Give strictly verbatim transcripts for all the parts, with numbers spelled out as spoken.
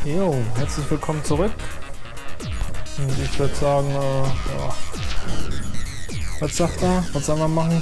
Jo, herzlich willkommen zurück. Und ich würde sagen, äh, ja. Was sagt er? Was sollen wir machen?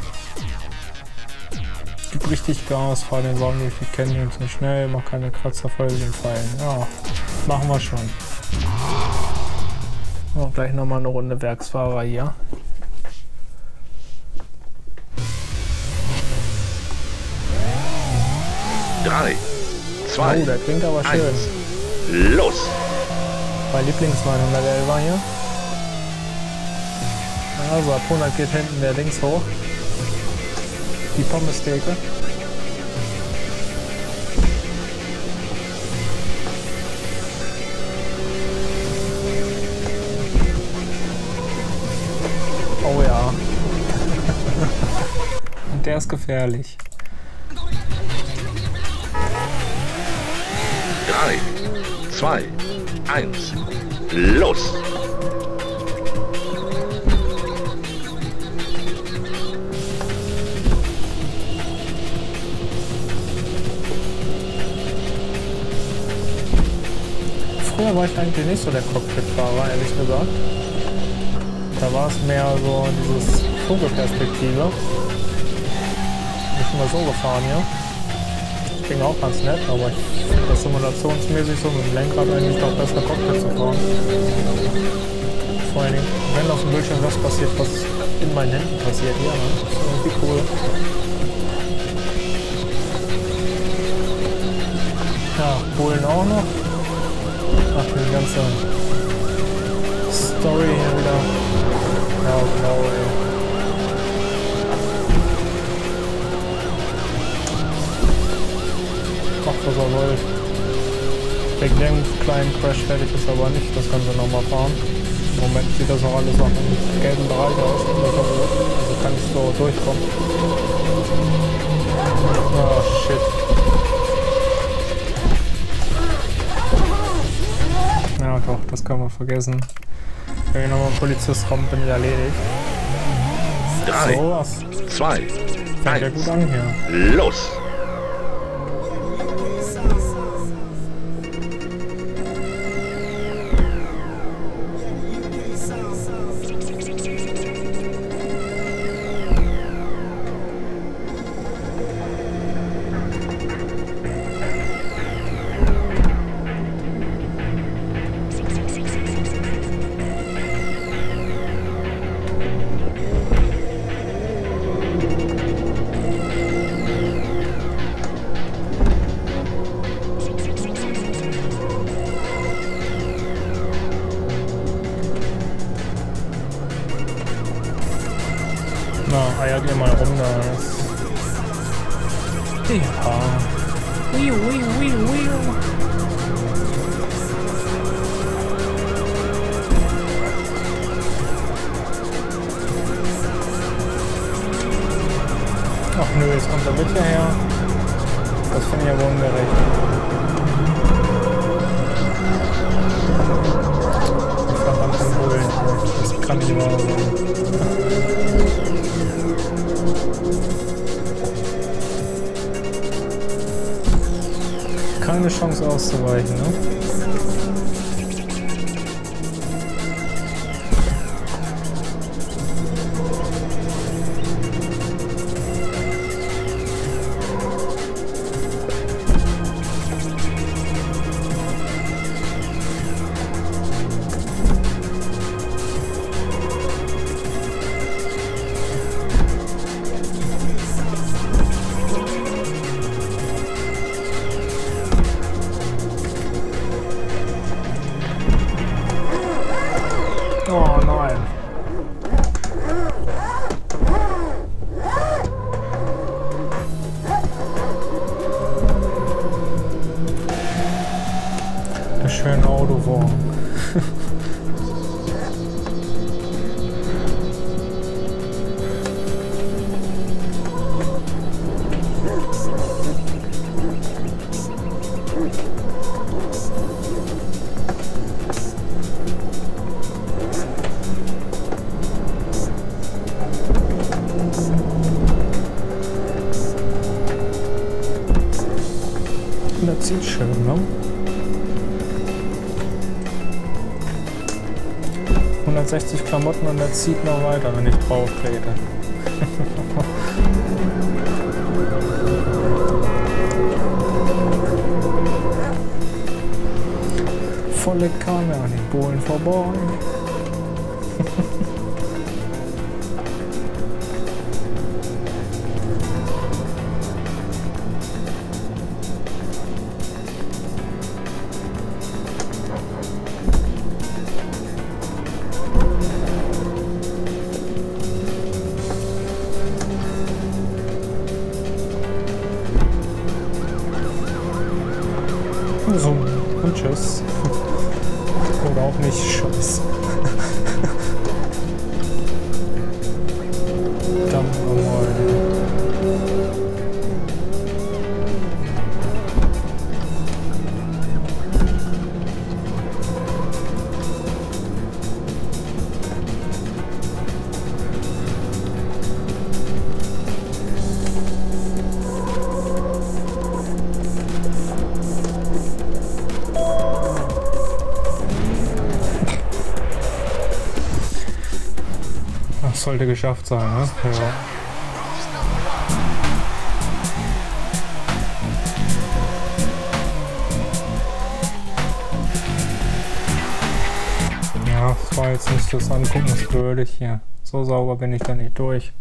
Gib richtig Gas, fahr den Wagen durch die Canyons nicht schnell, mach keine Kratzer voll den Pfeilen. Ja, machen wir schon. Oh, gleich nochmal eine Runde Werksfahrer hier. Drei, zwei, oh, der klingt aber schön. eins, los! Mein Lieblings neunhundertelfer hier. Also ab hundert geht hinten der links hoch. Die Pommestheke. Oh ja. Und der ist gefährlich. Drei, zwei, eins, los! Früher war ich eigentlich nicht so der Cockpit-Fahrer, ehrlich gesagt. Da war es mehr so dieses Vogelperspektive. Ich bin mal so gefahren hier. Ging auch ganz nett, aber ich finde das simulationsmäßig so mit dem Lenkrad eigentlich doch besser Cockpit zu fahren. Vor allen Dingen, wenn auf dem Bildschirm was passiert, was in meinen Händen passiert, ja, ne? Das ist irgendwie cool. Ja, Bullen auch noch. Ach, die ganze Story hier wieder. Ja, genau, ey. Macht was er will. Wegen dem kleinen Crash werde ich es aber nicht das Ganze nochmal fahren. Im Moment sieht das auch alles noch im gelben Bereich aus. Also kann ich so durchkommen. Oh shit. Ja doch, das kann man vergessen. Wenn ich nochmal einen Polizist kommt, bin ich erledigt. Drei, so was. zwei, Fängt ja gut an hier. Los! Na, eiert ihr mal rum da. Ja. Ui, ui, ui, ui. Ach nö, jetzt kommt der Bitte her. Das finde ich ja wohl ungerecht. Ich verdammt den Bullen. Das kann nicht wahr sein. Keine Chance auszuweichen, ne? Oh nein. Der schöne Autowagen. Das sieht schön, ne? hundertsechzig Klamotten und der zieht noch weiter, wenn ich drauf trete. Volle Kanne an den Bohlen vorbei. So, und tschüss. Oder auch nicht, scheiß. Dann nochmal. Sollte geschafft sein, ne? Ja. Ja, das war jetzt nicht das Anguckenswürdig hier. So sauber bin ich da nicht durch.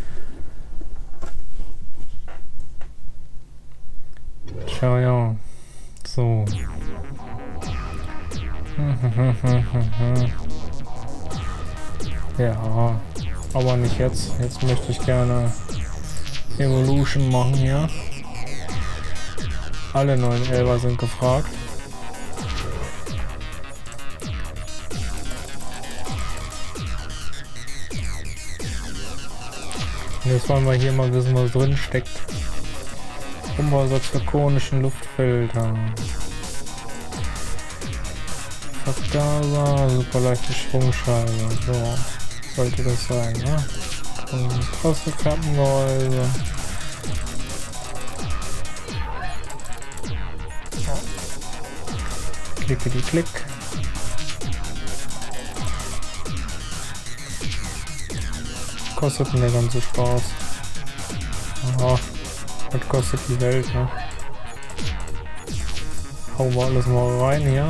Tja, ja. So. Ja. Aber nicht jetzt. Jetzt möchte ich gerne Evolution machen hier. Alle neuen Elber sind gefragt. Und jetzt wollen wir hier mal wissen, was drin steckt. Umbausatz für konischen Luftfilter. Vergaser, super leichte Schwungscheibe. So. Sollte das sein, ne? Und Drosselklappengehäuse. Klicke die Klick. Kostet denn der ganze Spaß? Aha, das kostet die Welt, ne? Hauen wir alles mal rein hier.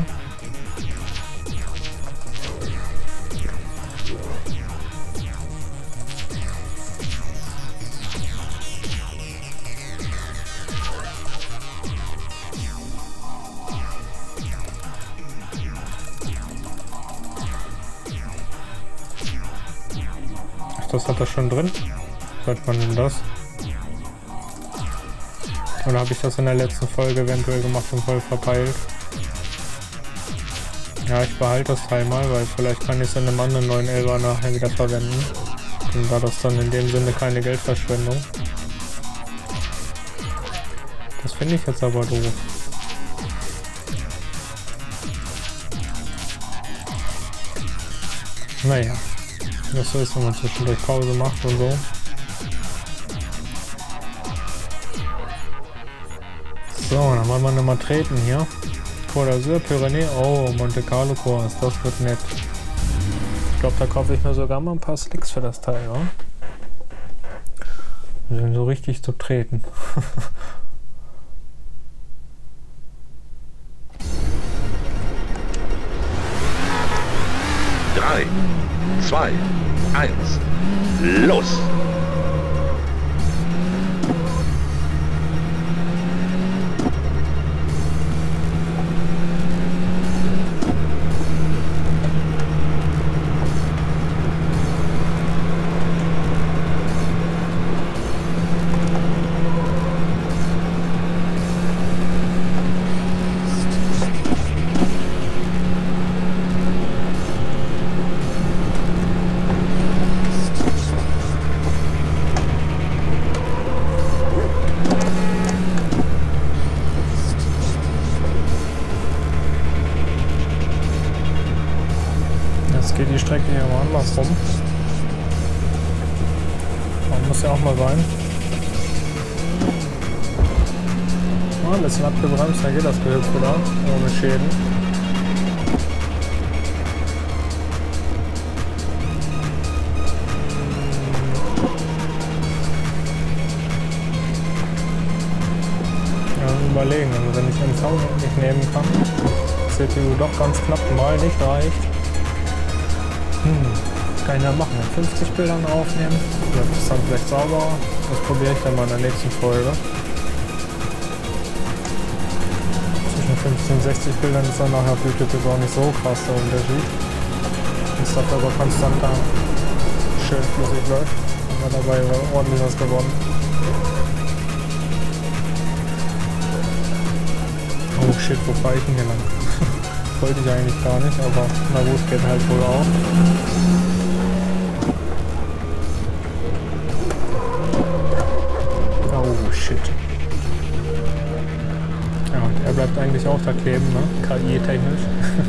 Das hat er schon drin. Hört man denn das? Oder habe ich das in der letzten Folge eventuell gemacht und voll verpeilt? Ja, ich behalte das Teil mal, weil vielleicht kann ich es in einem anderen neuen Elber nachher wieder verwenden. Und war das dann in dem Sinne keine Geldverschwendung. Das finde ich jetzt aber doof. Naja. Das so ist, wenn man zwischendurch Pause macht und so. So, dann wollen wir nochmal treten hier. Côte d'Azur, Pyrenäen. Oh, Monte Carlo Kurs, das wird nett. Ich glaube, da kaufe ich mir sogar mal ein paar Slicks für das Teil, ja? Um so richtig zu treten. Drei, zwei, eins, los! Geht die Strecke hier mal andersrum. Das muss ja auch mal sein. Oh, ein bisschen abgebremst, dann geht das Gehüpf wieder, ohne Schäden. überlegen. Also wenn ich M V nicht nehmen kann, C P U doch ganz knapp mal nicht reicht. Hm, was kann ich da machen? Mit fünfzig Bildern aufnehmen? Ja, das ist dann vielleicht sauber. Das probiere ich dann mal in der nächsten Folge. Zwischen fünfzig und sechzig Bildern ist dann nachher auf YouTube jetzt auch nicht so krass der Unterschied. Wenn es dafür aber konstanter schön flüssig läuft, haben wir dabei ordentlich was gewonnen. Oh shit, wo fahre ich denn hier lang? Wollte ich eigentlich gar nicht, aber na gut, geht halt wohl auch. Oh shit. Ja, er bleibt eigentlich auch da kleben, ne? K I-technisch.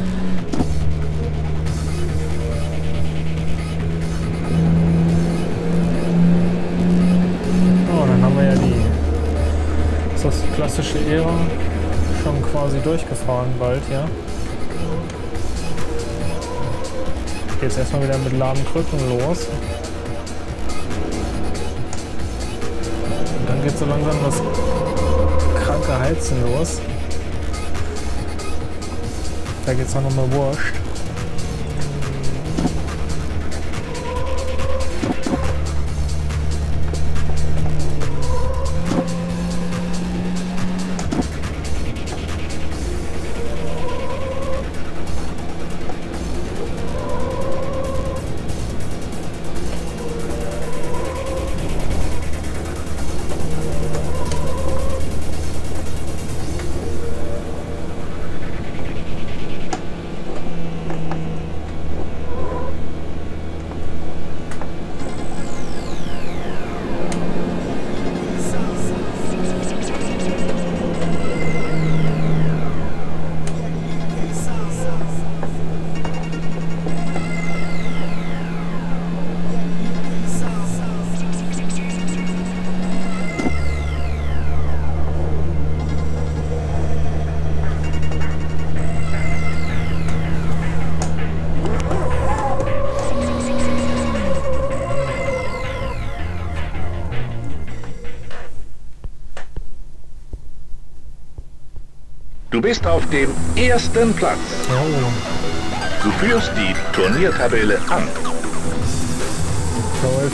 Oh, dann haben wir ja die... Ist das die klassische Ära? Schon quasi durchgefahren bald, ja. Geht jetzt erstmal wieder mit Ladenkrücken los. Und dann geht so langsam das kranke Heizen los. Da geht's auch nochmal wurscht. Du bist auf dem ersten Platz. Oh. Du führst die Turniertabelle an. Läuft.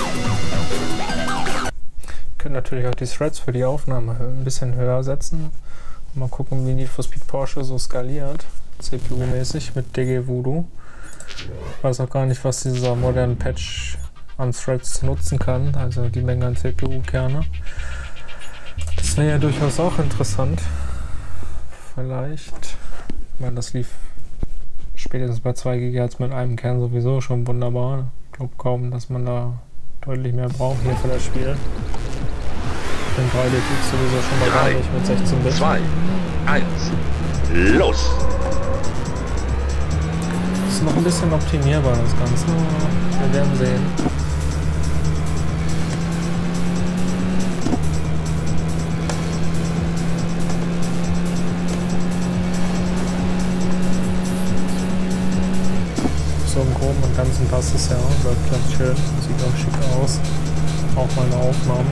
Wir können natürlich auch die Threads für die Aufnahme ein bisschen höher setzen. Mal gucken, wie Need for Speed Porsche so skaliert. C P U-mäßig mit D G Voodoo. Ich weiß auch gar nicht, was dieser moderne Patch an Threads nutzen kann. Also die Menge an C P U-Kerne. Das wäre ja durchaus auch interessant. Vielleicht. Ich meine, das lief spätestens bei zwei Gigahertz mit einem Kern sowieso schon wunderbar. Ich glaube kaum, dass man da deutlich mehr braucht hier für das Spiel. Den drei D X sowieso schon mal gar nicht mit sechzehn Bit. zwei, eins, los! Ist noch ein bisschen optimierbar das Ganze. Wir werden sehen. So im Groben und Ganzen passt es ja, läuft ganz schön, sieht auch schick aus, auch meine Aufnahmen.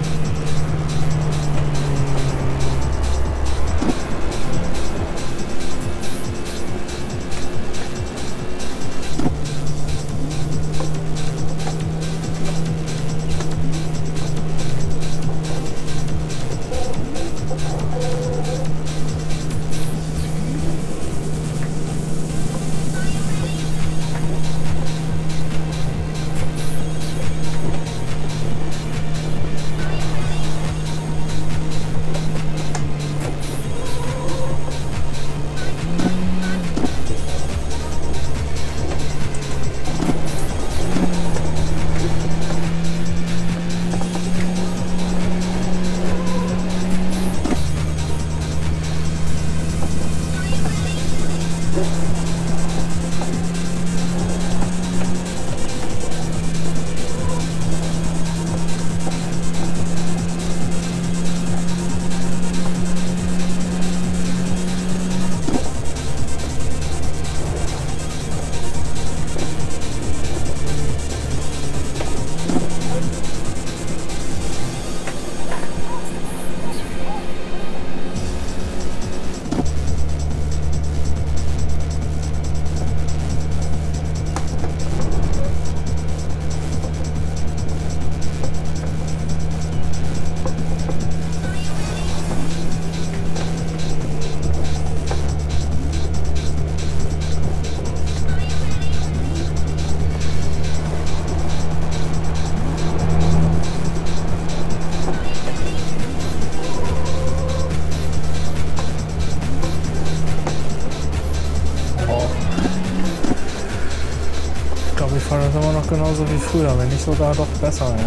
Aber das ist immer noch genauso wie früher, wenn nicht sogar doch besser, ja.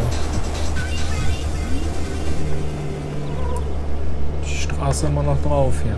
Die Straße immer noch drauf hier.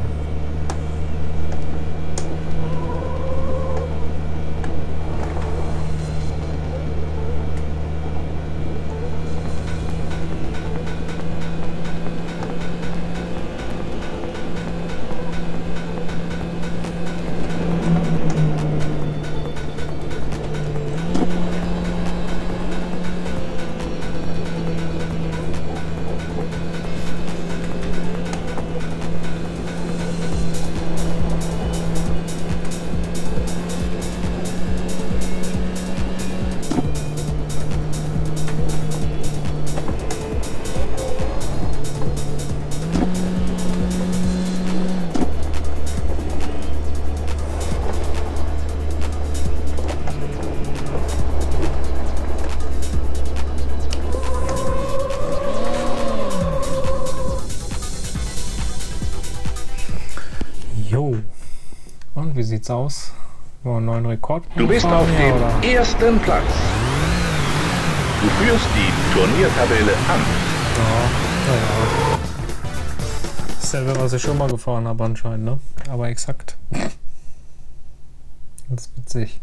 Und wie sieht's aus? Wollen wir einen neuen Rekord? Du bist auf dem oder? ersten Platz. Du führst die Turniertabelle an. Ja, naja. Dasselbe, was ich schon mal gefahren habe anscheinend, ne? Aber exakt. Das ist witzig.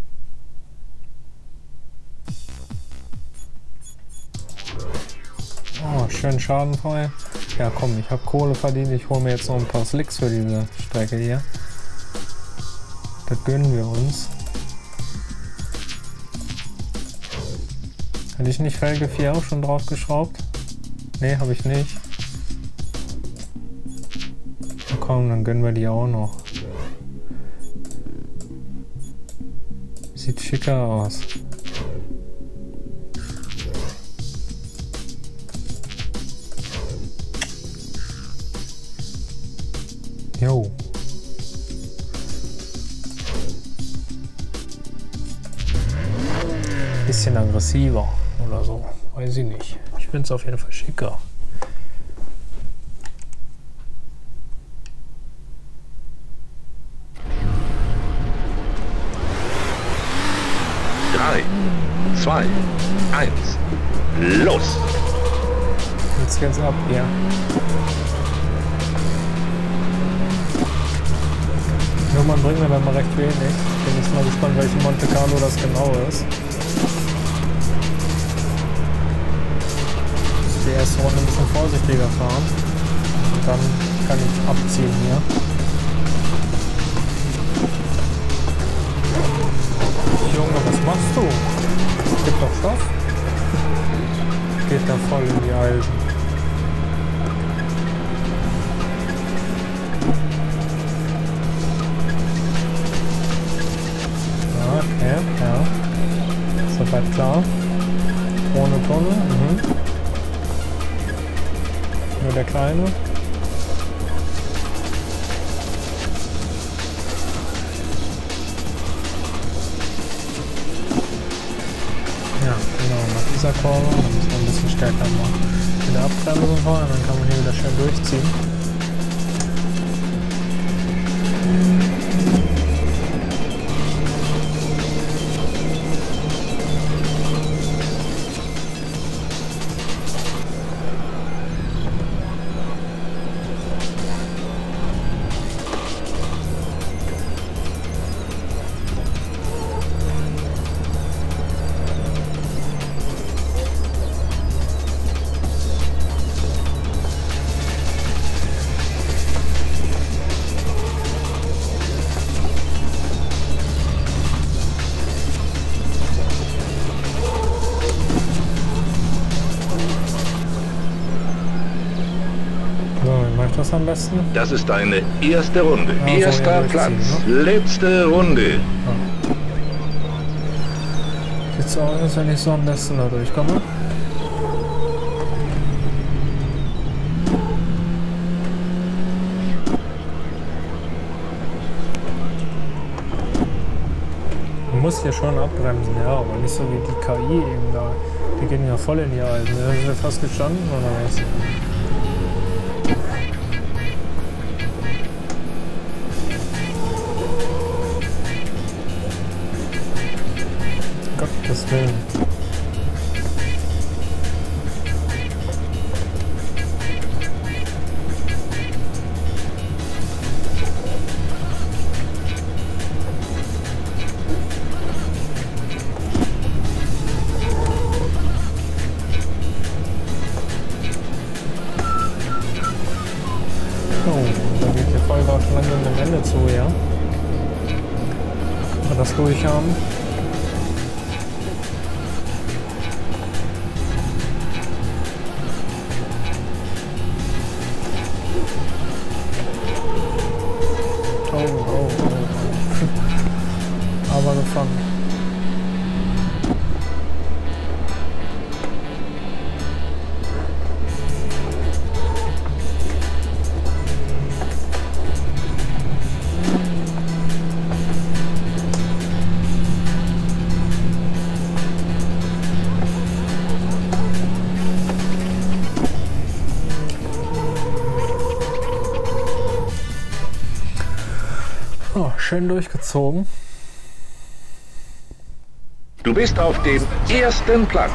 Oh, schön schadenfrei. Ja komm, ich habe Kohle verdient. Ich hole mir jetzt noch ein paar Slicks für diese Strecke hier. Das gönnen wir uns. Hatte ich nicht Felge vier auch schon drauf geschraubt? Ne, habe ich nicht. Na komm, dann gönnen wir die auch noch. Sieht schicker aus. Jo. Bisschen aggressiver oder so, weiß ich nicht. Ich finde es auf jeden Fall schicker. Drei, zwei, eins, los! Jetzt geht's ab hier. Nummern bringen mir dann mal recht wenig. Bin jetzt mal gespannt, welchen Monte Carlo das genau ist. Die erste Runde ein bisschen vorsichtiger fahren. Und dann kann ich abziehen hier. Junge, was machst du? Gib doch Stoff. Geht da voll in die Alten. Okay, ja. Soweit klar. Ohne Tonne. Mhm. Nur der Kleine. Ja, genau. Nach dieser Kurve. Dann müssen wir ein bisschen stärker machen. Wieder abbremsen vorher, dann kann man hier wieder schön durchziehen. Das am besten? Das ist deine erste Runde. Ja, Erster so, Platz. Ne? Letzte Runde. Ja. Sieht so aus, als wenn ich so am besten da durchkomme. Man muss hier schon abbremsen, ja, aber nicht so wie die K I eben da. Die gehen ja voll in die Alten. Da sind wir fast gestanden, oder was? Gottes Willen. Ende zu, ja. Wir das durch haben. Oh, oh, oh. Aber gefangen. Oh, schön durchgezogen. Du bist auf dem ersten Platz.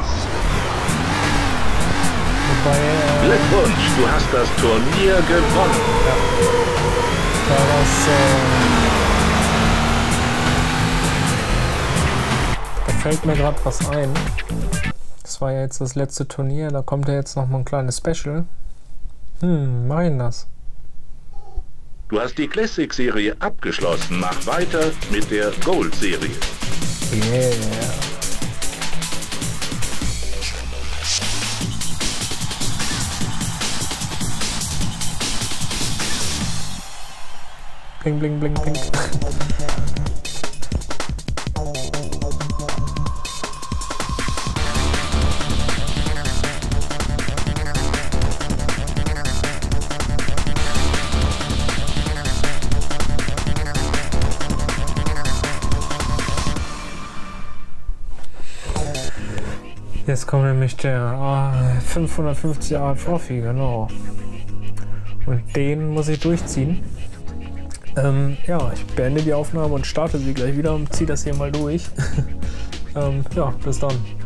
Wobei, äh, Glückwunsch, du hast das Turnier gewonnen. Ja. Da das, äh, da fällt mir gerade was ein. Das war ja jetzt das letzte Turnier, da kommt ja jetzt noch mal ein kleines Special. Hm, mach ich das? Du hast die Classic-Serie abgeschlossen. Mach weiter mit der Gold-Serie. Yeah. Bling, bling, bling, bling. Jetzt kommt nämlich der ah, fünfhundertfünfzig Jahre Trophy, genau. Und den muss ich durchziehen. Ähm, ja, ich beende die Aufnahme und starte sie gleich wieder und ziehe das hier mal durch. ähm, ja, bis dann.